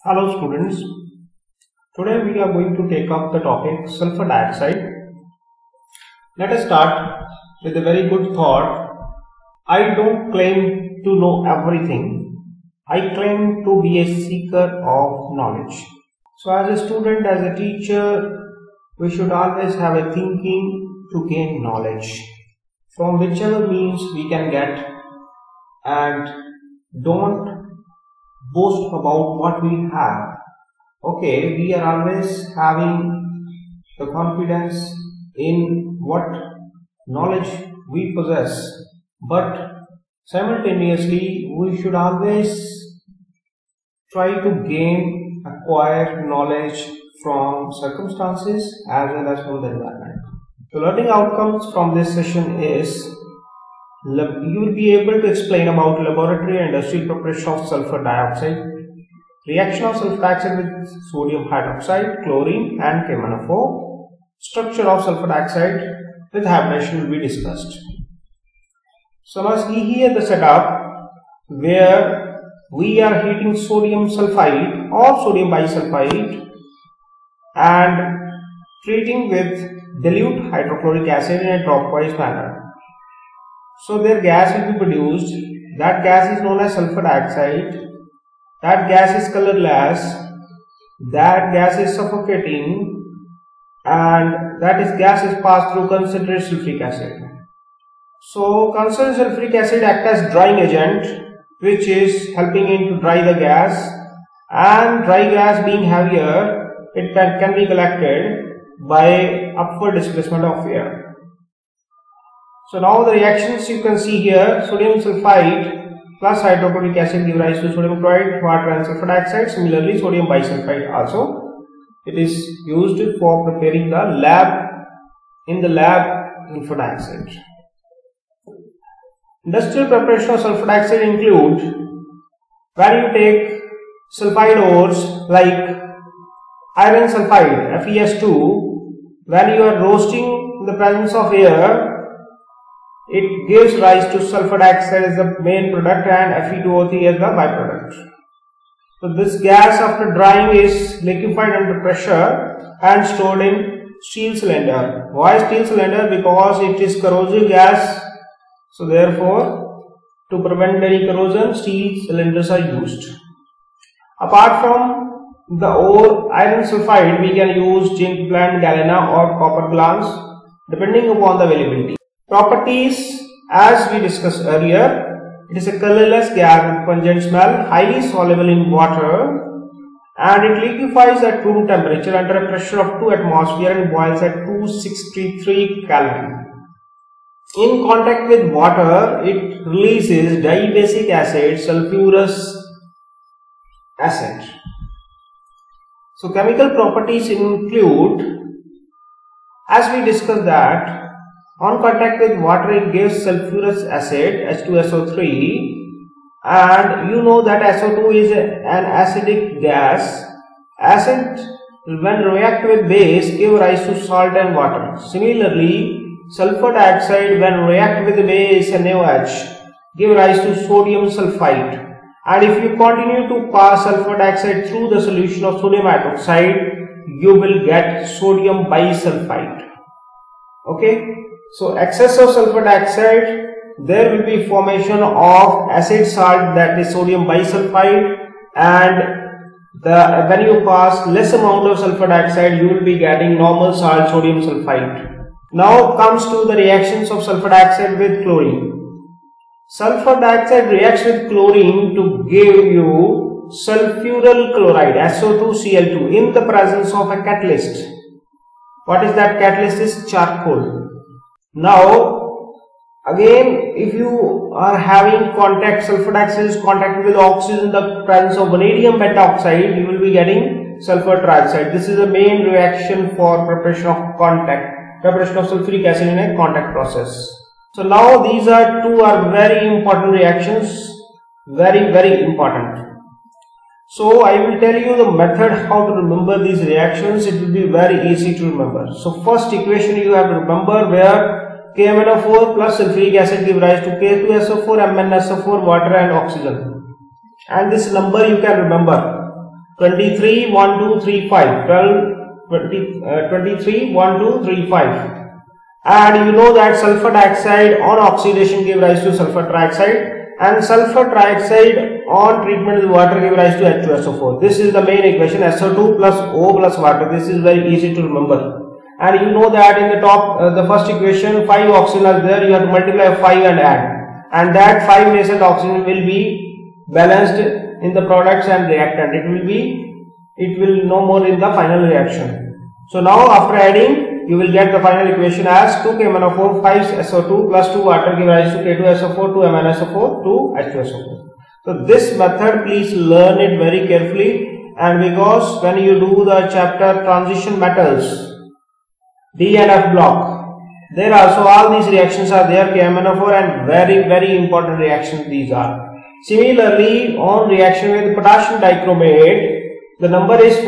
Hello students, today we are going to take up the topic sulfur dioxide. Let us start with a very good thought. I don't claim to know everything. I claim to be a seeker of knowledge. So as a student, as a teacher, we should always have a thinking to gain knowledge from whichever means we can get, and don't boast about what we have. Okay, we are always having the confidence in what knowledge we possess, but simultaneously we should always try to acquire knowledge from circumstances as well as from the environment. The learning outcomes from this session is you will be able to explain about laboratory and industrial preparation of sulfur dioxide, reaction of sulfur dioxide with sodium hydroxide, chlorine and KMnO4, structure of sulfur dioxide with hybridization will be discussed. So now see here the setup where we are heating sodium sulfide or sodium bisulfide and treating with dilute hydrochloric acid in a dropwise manner. So their gas will be produced. That gas is known as sulfur dioxide. That gas is colorless. That gas is suffocating, and gas is passed through concentrated sulfuric acid. So concentrated sulfuric acid acts as drying agent, which is helping in to dry the gas. And dry gas being heavier, it can be collected by upward displacement of air. So now the reactions you can see here: sodium sulfide plus hydrochloric acid give rise to sodium chloride, water and sulfur dioxide. Similarly, sodium bisulfide also, it is used for preparing the lab sulfur dioxide. Industrial preparation of sulfur dioxide include where you take sulfide ores like iron sulfide FeS2, when you are roasting in the presence of air, it gives rise to sulfur dioxide as the main product and Fe2O3 as the byproduct. So this gas after drying is liquefied under pressure and stored in steel cylinder. Why steel cylinder? Because it is corrosive gas. So therefore, to prevent any corrosion, steel cylinders are used. Apart from the ore iron sulfide, we can use zinc blende, galena or copper glance depending upon the availability. Properties, as we discussed earlier, it is a colorless gas with pungent smell, highly soluble in water, and it liquefies at room temperature under a pressure of 2 atmosphere and boils at 263 Kelvin. In contact with water, it releases dibasic acid, sulfurous acid. So chemical properties include, as we discussed that, on contact with water it gives sulfurous acid H2SO3, and you know that SO2 is an acidic gas. Acid when react with base give rise to salt and water. Similarly, sulfur dioxide when react with base NaOH give rise to sodium sulfide, and if you continue to pass sulfur dioxide through the solution of sodium hydroxide, you will get sodium bisulfide. Okay. So excess of sulfur dioxide, there will be formation of acid salt, that is sodium bisulfide, and when you pass less amount of sulfur dioxide, you will be getting normal salt, sodium sulfide. Now comes to the reactions of sulfur dioxide with chlorine. Sulfur dioxide reacts with chlorine to give you sulfuryl chloride SO2Cl2 in the presence of a catalyst. What is that catalyst? Is charcoal. Now again, if you are having contact, sulfur dioxide is contact with oxygen in the presence of vanadium pentoxide, you will be getting sulfur trioxide. This is the main reaction for preparation of sulfuric acid in a contact process. So now these two are very important reactions, very important. So I will tell you the method how to remember these reactions. It will be very easy to remember. So first equation you have to remember, where KMnO4 plus sulfuric acid give rise to K2SO4, MnSO4, water and oxygen. And this number you can remember. 23, 1, 2, 3, 5. 23, 1, 2, 3, 5. And you know that sulfur dioxide on oxidation give rise to sulfur trioxide, and sulfur trioxide on treatment with water give rise to H2SO4. This is the main equation, SO2 plus O plus water. This is very easy to remember. And you know that in the top, the first equation, 5 oxygen are there, you have to multiply 5 and add. And that 5 nascent oxygen will be balanced in the products and reactant. It will no more in the final reaction. So now after adding, you will get the final equation as 2K-MnO4, 5SO2 plus 2 water give rise to K2SO4, 2 MnSO4, 2 H2SO4. So this method, please learn it very carefully, and because when you do the chapter transition metals, D and F block, there also all these reactions are there, KMnO4, and very important reactions these are. Similarly, on reaction with potassium dichromate, the number is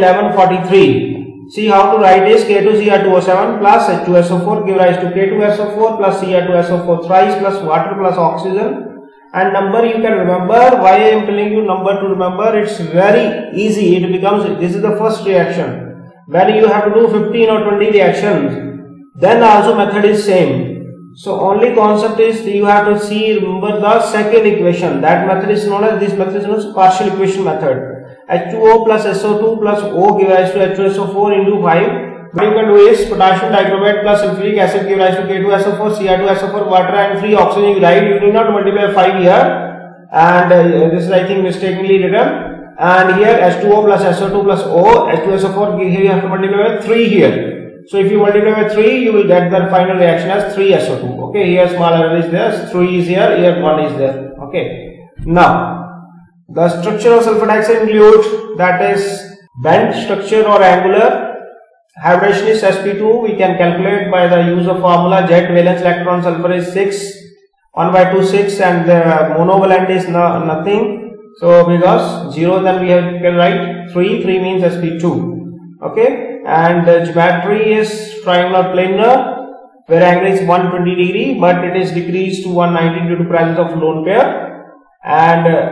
141143. See how to write this: K2Cr2O7 plus H2SO4 give rise to K2SO4 plus Cr2SO4 thrice plus water plus oxygen. And number you can remember. Why I am telling you number to remember? It's very easy. It becomes, this is the first reaction. When you have to do 15 or 20 reactions, then also method is same. So only concept is you have to remember the second equation. That method is known as, this method is known as partial equation method. H2O plus SO2 plus O give rise to H2SO4 into 5. What you can do is potassium dichromate plus sulfuric acid give rise to K2SO4, Cr2SO4, water and free oxygen, right? You do not multiply 5 here, and this is I think mistakenly written. And here H2O plus SO2 plus O, H2SO4, here you have to multiply by 3 here. So if you multiply by 3, you will get the final reaction as 3SO2. Okay, here small error is there, 3 is here 1 is there. Okay. Now, the structure of sulfur dioxide includes, that is bent structure or angular. Hybridization is sp2. We can calculate by the use of formula. Jet valence electron sulfur is 6, 1/2 6, and the monovalent is nothing. So because 0, then we can write 3 means sp2. Okay, and the geometry is triangular planar, where angle is 120 degree, but it is decreased to 190 due to presence of lone pair. And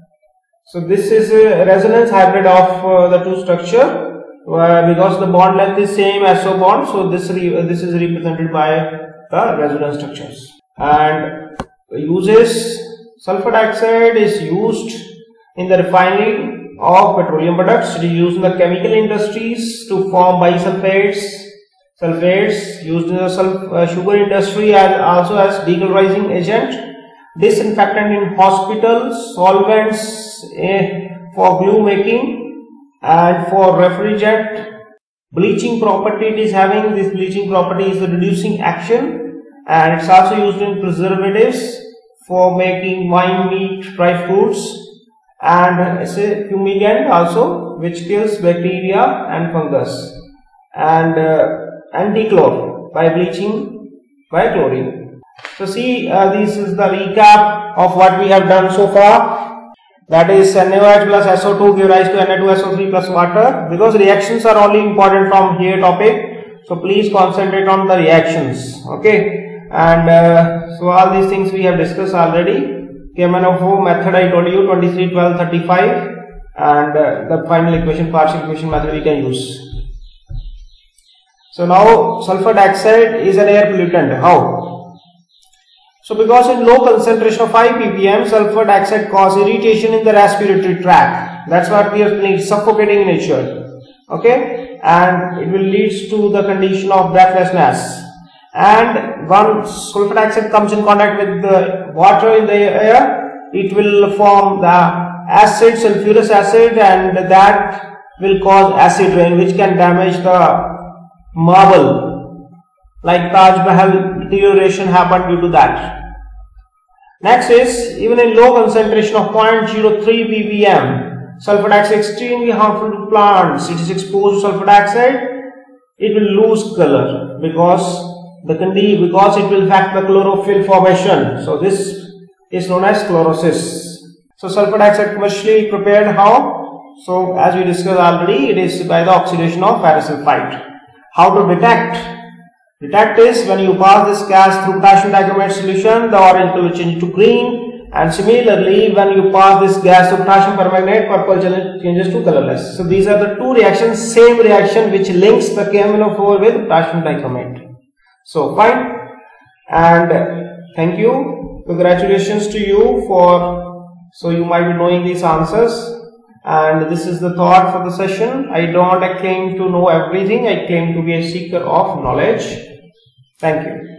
so this is a resonance hybrid of the two structure, because the bond length is same as SO bond. So this is represented by the resonance structures. And uses, sulfur dioxide is used in the refining of petroleum products. It is used in the chemical industries to form bisulfates, sulfates, used in the sugar industry as also as decolorizing agent, disinfectant in hospitals, solvents for glue making, and for refrigerant. Bleaching property it is having. This bleaching property is the reducing action, and it's also used in preservatives for making wine, meat, dry fruits, and it's a fumigant also, which kills bacteria and fungus, and anti-chlor by bleaching by chlorine. So see, this is the recap of what we have done so far. That is NaOH plus SO2 give rise to Na2SO3 plus water. Because reactions are only important from here topic, so please concentrate on the reactions. Okay, and so all these things we have discussed already. KMnO4 method I told you, 23, 12, 35, and the final equation, partial equation method we can use. So now sulfur dioxide is an air pollutant. How? So because in low concentration of 5 ppm, sulfur dioxide causes irritation in the respiratory tract. That's what we are saying, suffocating in nature. Okay, and it will lead to the condition of breathlessness. And once sulfur dioxide comes in contact with the water in the air, it will form the acid, sulfurous acid, and that will cause acid rain, which can damage the marble. Like Taj Mahal, deterioration happened due to that. Next is, even in low concentration of 0.03 ppm, sulfur dioxide is extremely harmful to plants. It is exposed to sulfur dioxide, it will lose color because it will affect the chlorophyll formation. So this is known as chlorosis. So sulfur dioxide commercially prepared how? So as we discussed already, it is by the oxidation of ferrous sulfide. How to detect? Detect is when you pass this gas through potassium dichromate solution, the orange will change to green, And similarly, when you pass this gas to potassium permanganate, purple changes to colorless. So these are the two reactions, same reaction which links the KMnO4 with potassium dichromate. So fine, and thank you, congratulations to you so you might be knowing these answers, and this is the thought for the session. I don't claim to know everything, I claim to be a seeker of knowledge. Thank you.